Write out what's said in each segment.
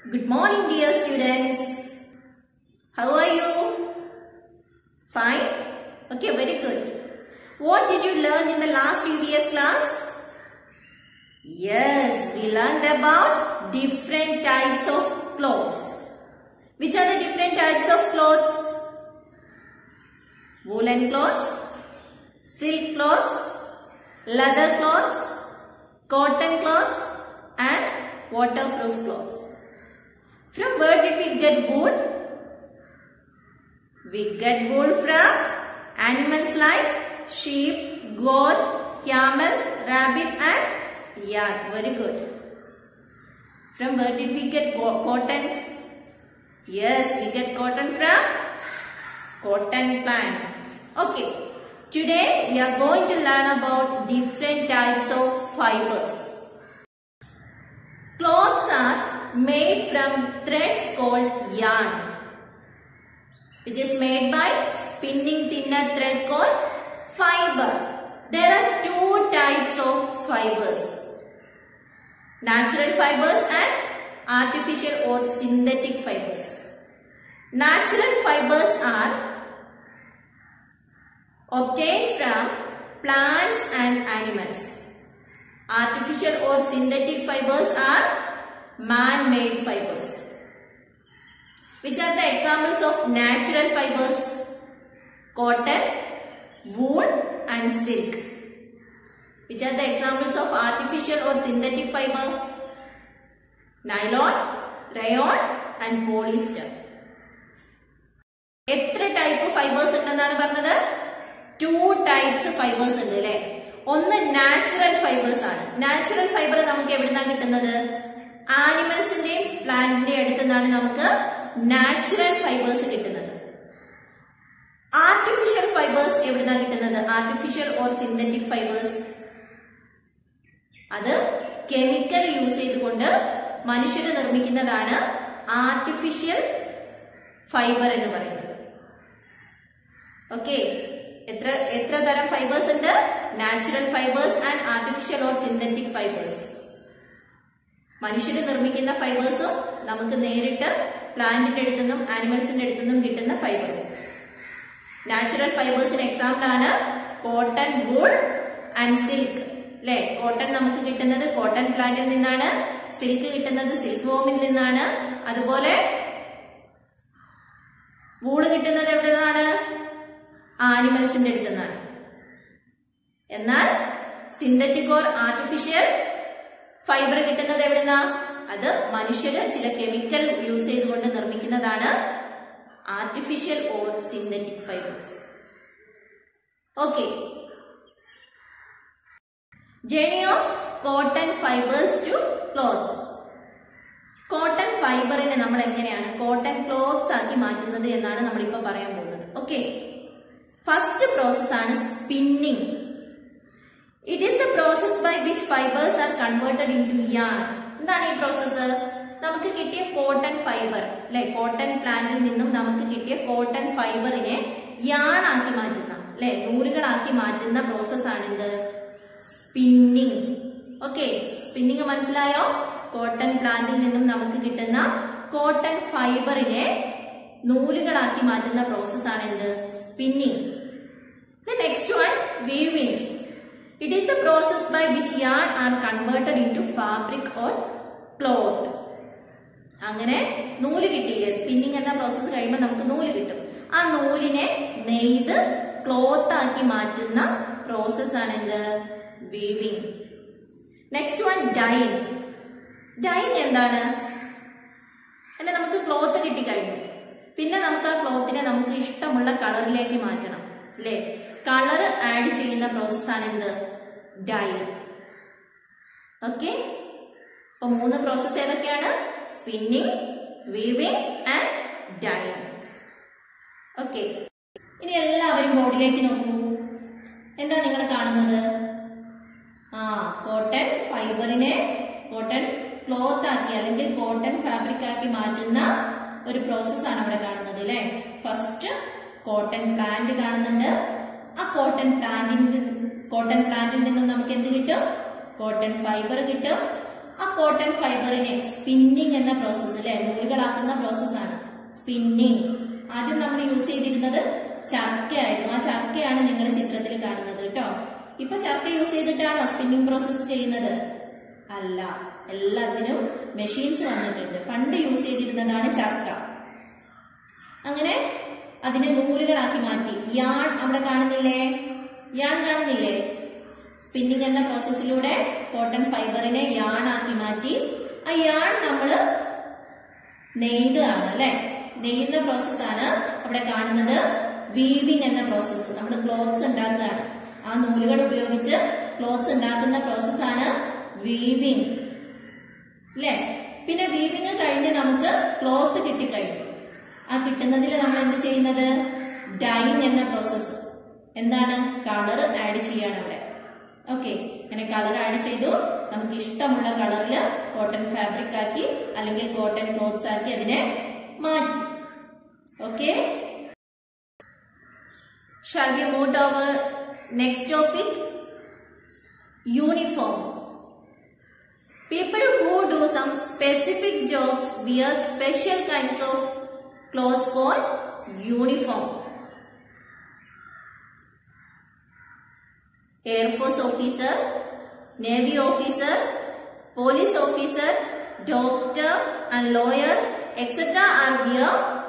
Good morning, dear students. How are you? Fine? Okay, very good. What did you learn in the last UBS class? Yes, we learned about different types of clothes. Which are the different types of clothes? Woolen clothes, silk clothes, leather clothes, cotton clothes and waterproof clothes. From where did we get wool? We get wool from animals like sheep, goat, camel, rabbit and yak. Very good. From where did we get cotton? Yes, we get cotton from cotton plant. Okay. Today we are going to learn about different types of fibers. Clothes are made from threads called yarn, which is made by spinning thinner thread called fiber. There are two types of fibers: natural fibers and artificial or synthetic fibers. Natural fibers are obtained from plants and animals. Artificial or synthetic fibers are man-made fibers. Which are the examples of natural fibers? Cotton, wool and silk. Which are the examples of artificial or synthetic fiber? Nylon, rayon and polyester. എത്ര type fibres ഉണ്ടെന്നാണ് പറഞ്ഞത്? 2 types fibres ഉണ്ട് അല്ലേ? ഒന്ന് natural fibres ആണ്. Natural fibre നമുക്ക് എവിടുന്നാണ് കിട്ടുന്നത്? ആനിമൽസിന്റെയും പ്ലാന്റിന്റെയും അടുത്ത് നിന്നാണ് നമുക്ക് നാച്ചുറൽ ഫൈബേഴ്സ് കിട്ടുന്നത്. ആർട്ടിഫിഷ്യൽ ഫൈബേഴ്സ് എവിടുന്നാണ് കിട്ടുന്നത്? ആർട്ടിഫിഷ്യൽ ഓർ സിന്തറ്റിക് ഫൈബേഴ്സ് അത് കെമിക്കൽ യൂസ് ചെയ്തുകൊണ്ട് മനുഷ്യർ നിർമ്മിക്കുന്നതാണ് ആർട്ടിഫിഷ്യൽ ഫൈബർ എന്ന് പറയുന്നത്. ഓക്കെ, എത്ര തരം ഫൈബേഴ്സ് ഉണ്ട്? Natural fibres and artificial or synthetic fibres. മനുഷ്യർ നിർമ്മിക്കുന്ന ഫൈബേഴ്സും നമുക്ക് നേരിട്ട് പ്ലാന്റിന്റെ അടുത്തുനിന്നും ആനിമൽസിന്റെ അടുത്തുനിന്നും കിട്ടുന്ന ഫൈബറും. നാച്ചുറൽ ഫൈബേഴ്സിന് എക്സാമ്പിൾ ആണ് കോട്ടൺ, വൂൾ ആൻഡ് സിൽക്ക് അല്ലെ. കോട്ടൺ നമുക്ക് കിട്ടുന്നത് കോട്ടൺ പ്ലാന്റിൽ നിന്നാണ്. സിൽക്ക് കിട്ടുന്നത് സിൽക്ക് വോമിൽ നിന്നാണ്. അതുപോലെ വൂള് കിട്ടുന്നത് എവിടെ നിന്നാണ്? ആനിമൽസിന്റെ അടുത്ത് നിന്നാണ്. എന്നാൽ സിന്തറ്റിക് ഓർ ആർട്ടിഫിഷ്യൽ ഫൈബർ കിട്ടുന്നത് എവിടുന്നാ? അത് മനുഷ്യര് ചില കെമിക്കൽ യൂസ് ചെയ്തുകൊണ്ട് നിർമ്മിക്കുന്നതാണ് artificial or synthetic fibres. Okay, journey of cotton fibres to clothes. Cotton ഫൈബറിനെ നമ്മൾ എങ്ങനെയാണ് കോട്ടൺ ക്ലോത്ത്സ് ആക്കി മാറ്റുന്നത് എന്നാണ് നമ്മളിപ്പോ പറയാൻ പോകുന്നത്. ഓക്കെ, ഫസ്റ്റ് പ്രോസസ് ആണ് spinning. It is the process by which fibres are converted into yarn. എന്താണ് ഈ പ്രോസസ്സ്? നമുക്ക് കിട്ടിയ കോട്ടൺ ഫൈബർ അല്ലെ, കോട്ടൺ പ്ലാന്റിൽ നിന്നും നമുക്ക് കിട്ടിയ കോട്ടൺ ഫൈബറിനെ യാൺ ആക്കി മാറ്റുന്ന അല്ലെ, നൂലുകളാക്കി മാറ്റുന്ന പ്രോസസ് ആണ് ഇത് സ്പിന്നിങ്. ഓക്കെ, സ്പിന്നിങ് മനസ്സിലായോ? കോട്ടൺ പ്ലാന്റിൽ നിന്നും നമുക്ക് കിട്ടുന്ന കോട്ടൺ ഫൈബറിനെ നൂലുകളാക്കി മാറ്റുന്ന പ്രോസസ് ആണ് എന്ത്? Spinning. The next one, weaving. It is the process by which yarn are converted into fabric or cloth. അങ്ങനെ നൂല് കിട്ടിയില്ലേ? സ്പിന്നിങ് എന്ന പ്രോസസ് കഴിയുമ്പോൾ നമുക്ക് നൂല് കിട്ടും. ആ നൂലിനെ നെയ്ത് ക്ലോത്ത് ആക്കി മാറ്റുന്ന പ്രോസസ് ആണ് എന്ത്? Weaving. Next one, dyeing. Dyeing എന്താണ്? അല്ലെ, നമുക്ക് ക്ലോത്ത് കിട്ടിക്കഴിഞ്ഞു, പിന്നെ നമുക്ക് ആ ക്ലോത്തിനെ നമുക്ക് ഇഷ്ടമുള്ള കളറിലേക്ക് മാറ്റണം അല്ലെ. കളർ ആഡ് ചെയ്യുന്ന പ്രോസസ്സാണ് എന്ത്? ഡൈയിങ്. ഓക്കെ, അപ്പൊ 3 പ്രോസസ് ഏതൊക്കെയാണ്? Spinning, weaving and dyeing. Okay, ഇനി എല്ലാവരും ബോർഡിലേക്ക് നോക്കൂ. എന്താ നിങ്ങൾ കാണുന്നത്? കോട്ടൺ ഫൈബറിനെ കോട്ടൺ ക്ലോത്ത് ആക്കി അല്ലെങ്കിൽ കോട്ടൺ ഫാബ്രിക് ആക്കി മാറ്റുന്ന ഒരു പ്രോസസ് ആണ് അവിടെ കാണുന്നത് അല്ലെ. ഫസ്റ്റ് കോട്ടൺ പ്ലാന്റ് കാണുന്നുണ്ട്. ആ കോട്ടൺ പ്ലാന്റിൽ നിന്നും നമുക്ക് എന്ത് കിട്ടും? കോട്ടൺ ഫൈബർ കിട്ടും. ആ കോട്ടൺ ഫൈബറിനെ സ്പിന്നിങ് എന്ന പ്രോസസ് അല്ലെ, നൂലുകളാക്കുന്ന പ്രോസസ്സാണ് സ്പിന്നിങ്. ആദ്യം നമ്മൾ യൂസ് ചെയ്തിരുന്നത് ചർക്കയായിരുന്നു. ആ ചർക്കയാണ് നിങ്ങൾ ചിത്രത്തിൽ കാണുന്നത് കേട്ടോ. ഇപ്പൊ ചർക്ക യൂസ് ചെയ്തിട്ടാണോ സ്പിന്നിങ് പ്രോസസ് ചെയ്യുന്നത്? അല്ല, എല്ലാത്തിനും മെഷീൻസ് വന്നിട്ടുണ്ട്. പണ്ട് യൂസ് ചെയ്തിരുന്നതാണ് ചർക്ക. അങ്ങനെ അതിനെ നൂലുകളാക്കി മാറ്റി. യാൺ അവിടെ കാണുന്നില്ലേ? യാൺ കാണുന്നില്ലേ? സ്പിന്നിങ് എന്ന പ്രോസസ്സിലൂടെ കോട്ടൺ ഫൈബറിനെ യാൺ ആക്കി മാറ്റി. ആ യാൺ നമ്മള് നെയ്താണ് അല്ലെ, നെയ്യുന്ന പ്രോസസ്സാണ് അവിടെ കാണുന്നത്. വീവിങ് എന്ന പ്രോസസ്സ്, നമ്മൾ ക്ലോത്ത്സ് ഉണ്ടാക്കുകയാണ്. ആ നൂലുകൾ ഉപയോഗിച്ച് ക്ലോത്ത്സ് ഉണ്ടാക്കുന്ന പ്രോസസ്സാണ് വീവിങ് അല്ലെ. പിന്നെ വീവിങ് കഴിഞ്ഞ് നമുക്ക് ക്ലോത്ത് കിട്ടിക്കഴിഞ്ഞു. ആ കിട്ടുന്നതിൽ നമ്മൾ എന്ത് ചെയ്യുന്നത്? ഡൈയിങ് എന്ന പ്രോസസ്സ്. എന്താണ്? കളർ ആഡ് ചെയ്യാണ് അവിടെ. ഓക്കെ, അങ്ങനെ കളർ ആഡ് ചെയ്തു. നമുക്ക് ഇഷ്ടമുള്ള കളറിൽ കോട്ടൺ ഫാബ്രിക് ആക്കി അല്ലെങ്കിൽ കോട്ടൺ ക്ലോത്ത്സ് ആക്കി അതിനെ മാറ്റി. Okay, shall we move to our next topic? Uniform. People who do some specific jobs wear special kinds of clothes called uniform. Air Force officer, Navy officer, police officer, doctor and lawyer etc. are wear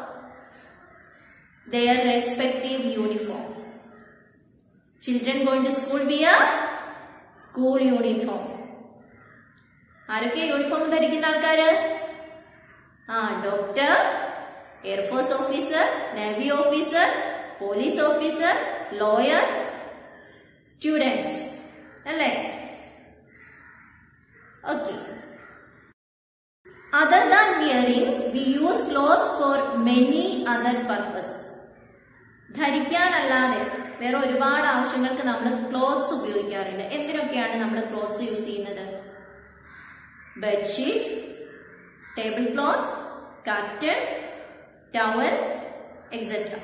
their respective uniform. Children going to school wear school uniform. ആരൊക്കെ uniform ധരിക്കുന്ന ആൾക്കാര്? Doctor, air force officer, navy officer, police officer, lawyer, students അല്ലേ? Okay. Other than wearing, we use clothes for many other purposes. ധരിക്കാനല്ലാതെ വേറെ ഒരുപാട് ആവശ്യങ്ങൾക്ക് നമ്മൾ clothes ഉപയോഗിക്കാറുണ്ട്. എന്തിനൊക്കെയാണ് നമ്മൾ ക്ലോത്ത്സ് യൂസ് ചെയ്യുന്നത്? Bedsheet, table cloth, curtain, towel etcetera.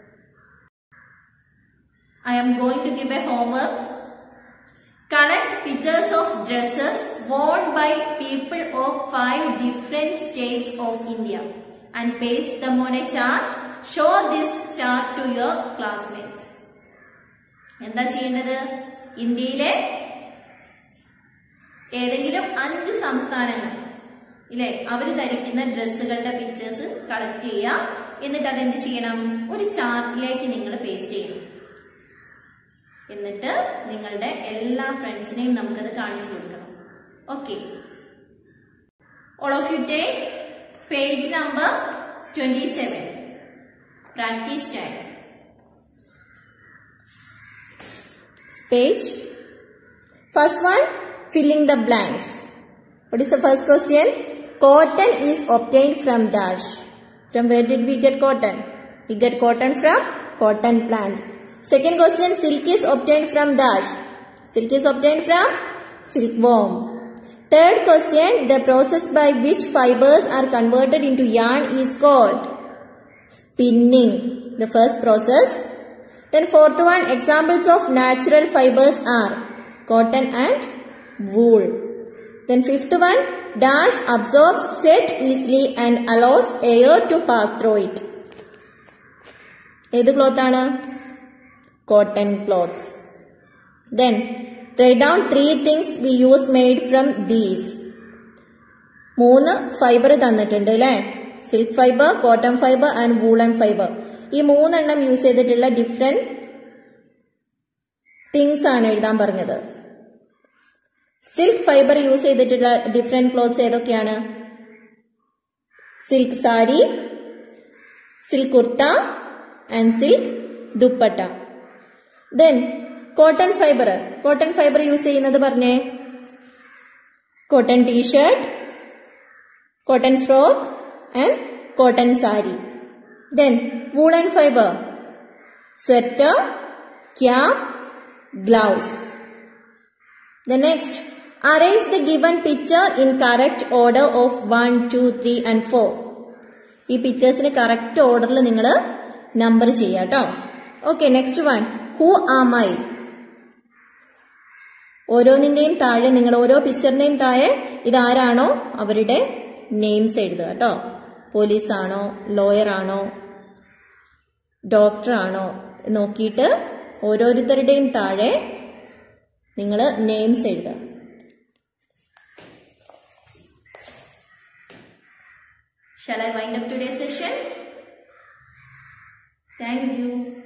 I am going to give a homework. Collect pictures of dresses worn by people of 5 different states of India and paste them on a chart. Show this chart to your classmates. എന്താ ചെയ്യേണ്ടത്? ഇന്ത്യയിലെ ഏതെങ്കിലും 5 സംസ്ഥാനങ്ങൾ ഇല്ലേ, അവർ ധരിക്കുന്ന ഡ്രസ്സുകളുടെ pictures collect ചെയ്യുക. എന്നിട്ട് അതെന്ത് ചെയ്യണം? ഒരു ചാർട്ടിലേക്ക് നിങ്ങൾ പേസ്റ്റ് ചെയ്യണം. എന്നിട്ട് നിങ്ങളുടെ എല്ലാ ഫ്രണ്ട്സിനെയും നമുക്കത് കാണിച്ചു കൊടുക്കണം. Okay, all of you take page number 27. Practice time. Page. First one, filling the blanks. What is the first question? Cotton is obtained from dash. From where did we get cotton? We get cotton from cotton plant. Second question, silk is obtained from dash. Silk is obtained from silkworm. Third question, the process by which fibers are converted into yarn is called spinning. The first process. Then fourth one, examples of natural fibers are cotton and wool. Then fifth one, dash absorbs sweat easily and allows air to pass through it. ഏത് cloth ആണ്? Cotton clothes. Then write down 3 things we use made from these. 3 fibre തന്നിട്ടുണ്ട് അല്ലേ? Silk fibre, cotton fibre and woollen fibre. ഈ 3 എണ്ണം use ചെയ്തിട്ടുള്ള different things ആണ് എഴുതാൻ പറഞ്ഞത്. സിൽക്ക് ഫൈബർ യൂസ് ചെയ്തിട്ടുള്ള ഡിഫറെന്റ് ക്ലോത്ത്സ് ഏതൊക്കെയാണ്? Silk sari, silk kurta and silk dupatta. Then cotton fibre use ചെയ്യുന്നത് പറഞ്ഞേ. Cotton T-shirt, cotton frock and cotton sari. Then woolen fiber, sweater, cap, gloves. The next, arrange the given picture in correct order of 1, 2, 3 and 4. ഈ പിക്ചേഴ്സിന് correct ഓർഡറിൽ നിങ്ങൾ number ചെയ്യാം കേട്ടോ. Okay, next one, who am I? ഓരോന്നിന്റെയും താഴെ നിങ്ങൾ ഓരോ പിക്ചറിന്റെയും താഴെ ഇതാരാണോ അവരുടെ നെയിംസ് എഴുതുക കേട്ടോ. പോലീസാണോ, ലോയർ ആണോ, ഡോക്ടർ ആണോ നോക്കിയിട്ട് ഓരോരുത്തരുടെയും താഴെ നിങ്ങൾ നെയിംസ് എഴുതുക. Shall I wind up today's session? Thank you.